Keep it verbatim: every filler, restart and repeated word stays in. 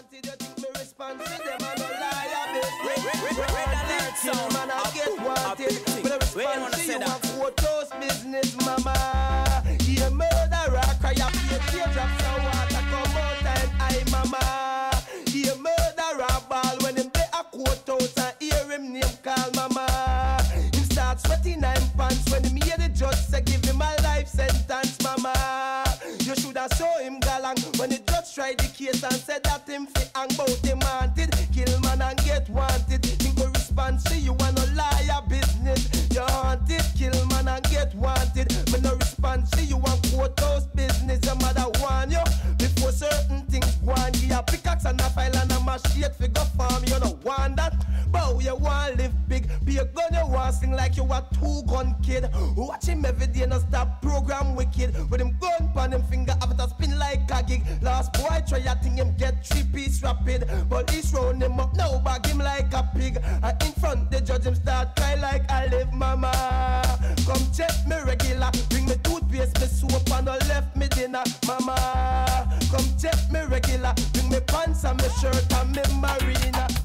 wanted, you think me respond to them and no lie a bit. Kill man I get wanted. When I respond to you a photos business, mama. He a murderer, cry a pay teardrops and water come out and I, mama. He a murderer, ball when him play a quote out and hear him name call, mama. Him start sweating nine pants when him hear the judge say give him a life sentence, mama. You should have saw him galang when the judge tried the case and said that him fi hang bout him wanted. Kill man and get wanted. Him go respond to you and no liar business. You haunted, kill man and get wanted. Me no respond to you and courthouse business. Your mother warn you before certain things go on. Give a pickaxe and a file and a machete fi go farm. You no want that, but you want live big. Be a gun you want sing like you a two gun kid. Watch him every day no stop program wicked. With him gun pan him finger after spin like a gig. Last boy try a thing him get three piece rapid. Police round him up now bag him like a pig. And in front the judge him start cry like I live, mama. Come check me regular. Bring me toothpaste, me soap and no left me dinner, mama. Come check me regular. Bring me pants and me shirt and me marina.